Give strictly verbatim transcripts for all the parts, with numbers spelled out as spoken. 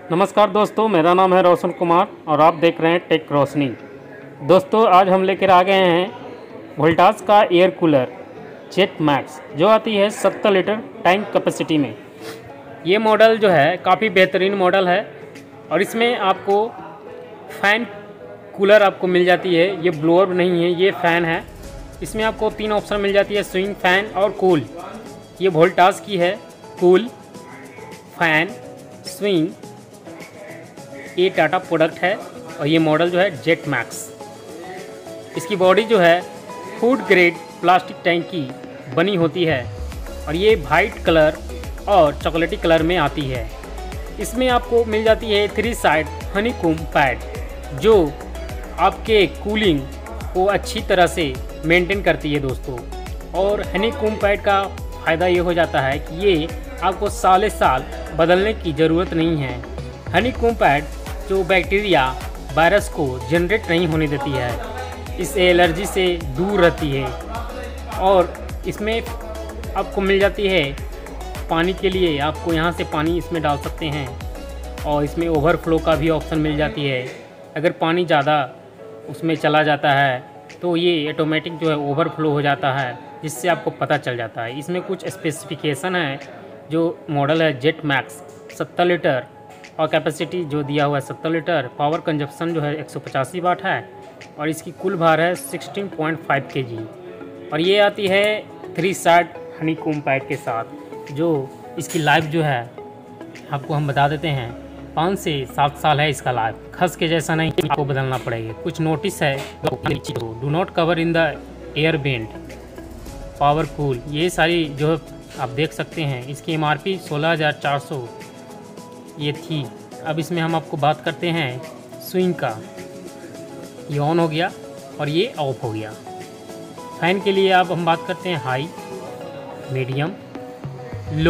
नमस्कार दोस्तों, मेरा नाम है रोशन कुमार और आप देख रहे हैं टेक रोशनी। दोस्तों आज हम लेकर आ गए हैं वोल्टास का एयर कूलर जेट मैक्स, जो आती है सत्तर लीटर टैंक कैपेसिटी में। ये मॉडल जो है काफ़ी बेहतरीन मॉडल है और इसमें आपको फ़ैन कूलर आपको मिल जाती है। ये ब्लोअर नहीं है, ये फ़ैन है। इसमें आपको तीन ऑप्शन मिल जाती है, स्विंग, फ़ैन और कूल। ये वोल्टास की है कूल, फ़ैन, स्विंग। ये टाटा प्रोडक्ट है और ये मॉडल जो है जेट मैक्स। इसकी बॉडी जो है फूड ग्रेड प्लास्टिक टैंक की बनी होती है और ये वाइट कलर और चॉकलेटी कलर में आती है। इसमें आपको मिल जाती है थ्री साइड हनीकॉम्ब पैड, जो आपके कूलिंग को अच्छी तरह से मेंटेन करती है दोस्तों। और हनीकॉम्ब पैड का फ़ायदा ये हो जाता है कि ये आपको साले साल बदलने की ज़रूरत नहीं है। हनीकॉम्ब पैड जो बैक्टीरिया वायरस को जनरेट नहीं होने देती है, इस एलर्जी से दूर रहती है। और इसमें आपको मिल जाती है पानी के लिए, आपको यहाँ से पानी इसमें डाल सकते हैं और इसमें ओवरफ्लो का भी ऑप्शन मिल जाती है। अगर पानी ज़्यादा उसमें चला जाता है तो ये ऑटोमेटिक जो है ओवरफ्लो हो जाता है, जिससे आपको पता चल जाता है। इसमें कुछ स्पेसिफिकेशन है। जो मॉडल है जेट मैक्स सत्तर लीटर और कैपेसिटी जो दिया हुआ है सत्तर लीटर, पावर कंजप्शन जो है एक सौ पचासी वाट है और इसकी कुल भार है सोलह पॉइंट पाँच केजी। और ये आती है थ्री साइड हनीकॉम्ब पैड के साथ। जो इसकी लाइफ जो है आपको हम बता देते हैं, पाँच से सात साल है इसका लाइफ। खस के जैसा नहीं, आपको बदलना पड़ेगा। कुछ नोटिस है, do not cover in the air vent, power cool, ये सारी जो आप देख सकते हैं। इसकी एम आर पी सोलह हज़ार चार सौ ये थी। अब इसमें हम आपको बात करते हैं स्विंग का। ये ऑन हो गया और ये ऑफ हो गया। फ़ैन के लिए अब हम बात करते हैं हाई, मीडियम, लो।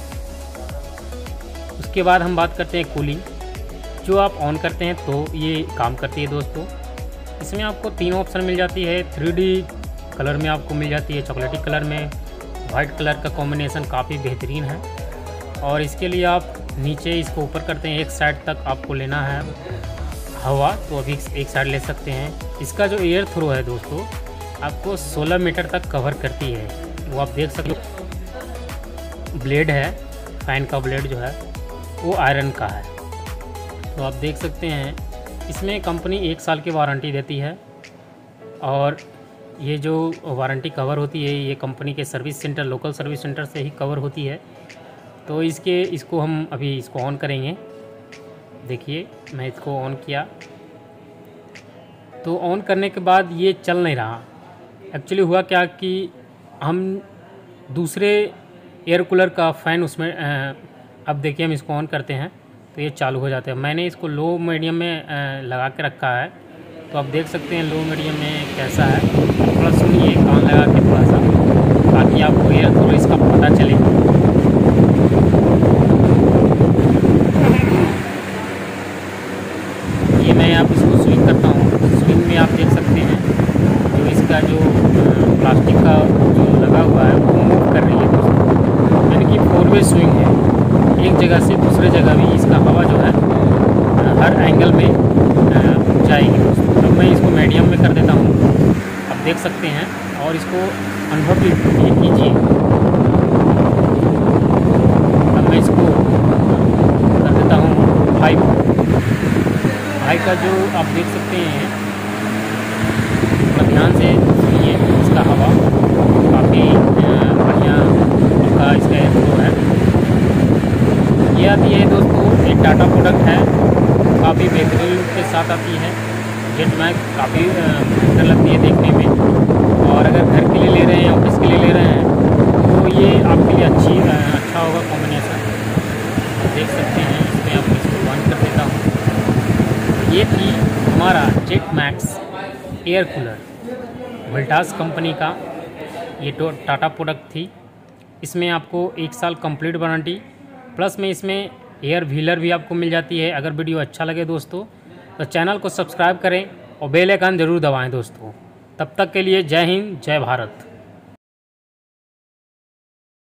उसके बाद हम बात करते हैं कूलिंग, जो आप ऑन करते हैं तो ये काम करती है दोस्तों। इसमें आपको तीन ऑप्शन मिल जाती है। थ्री डी कलर में आपको मिल जाती है, चॉकलेटी कलर में, वाइट कलर का कॉम्बिनेशन काफ़ी बेहतरीन है। और इसके लिए आप नीचे इसको ऊपर करते हैं, एक साइड तक आपको लेना है हवा, तो अभी एक साइड ले सकते हैं। इसका जो एयर थ्रो है दोस्तों, आपको सोलह मीटर तक कवर करती है, वो आप देख सकते हो। ब्लेड है, फ़ैन का ब्लेड जो है वो आयरन का है, तो आप देख सकते हैं। इसमें कंपनी एक साल की वारंटी देती है और ये जो वारंटी कवर होती है ये कंपनी के service centre, local service centre से ही कवर होती है। तो इसके इसको हम अभी इसको ऑन करेंगे। देखिए मैं इसको ऑन किया, तो ऑन करने के बाद ये चल नहीं रहा। एक्चुअली हुआ क्या कि हम दूसरे एयर कूलर का फ़ैन उसमें, अब देखिए हम इसको ऑन करते हैं तो ये चालू हो जाता है। मैंने इसको लो मीडियम में लगा के रखा है, तो आप देख सकते हैं लो मीडियम में कैसा है। थोड़ा सुनिए कान लगा के थोड़ा सा, ताकि आपको एयर थ्रो इसका पता चले। ये मैं आप इसको स्विंग करता हूँ। स्विंग में आप देख सकते हैं जो इसका जो प्लास्टिक का जो लगा हुआ है वो मूव कर रही है दोस्तों, यानी कि फोर वे स्विंग है। एक जगह से दूसरे जगह भी इसका हवा जो है हर एंगल में जाएगी दोस्तों। अब मैं इसको मीडियम में कर देता हूँ, आप देख सकते हैं, और इसको अनुभव भी कीजिए। अब मैं इसको कर देता हूँ हाई। हाई का जो आप देख सकते हैं, थोड़ा ध्यान से सुनिए, इसका हवा काफ़ी बढ़िया का इसका एयरफ्लो है। ये आती है दोस्तों, एक टाटा प्रोडक्ट है, काफ़ी बेहतरीन लुक के साथ आती है। जेट मैक्स काफ़ी बेहतर लगती है देखने में। और अगर घर के लिए ले रहे हैं, ऑफिस के लिए ले रहे हैं, तो ये आपके लिए अच्छी अच्छा होगा कॉम्बिनेशन। देख सकते हैं, इसमें आप इसको बंद कर देता हूँ। ये थी हमारा Jet Max air cooler, Voltas company का। ये तो टाटा प्रोडक्ट थी। इसमें आपको एक साल कंप्लीट वारंटी, प्लस में इसमें एयर व्हीलर भी आपको मिल जाती है। अगर वीडियो अच्छा लगे दोस्तों तो चैनल को सब्सक्राइब करें और बेल आइकन ज़रूर दबाएं दोस्तों। तब तक के लिए जय हिंद, जय भारत।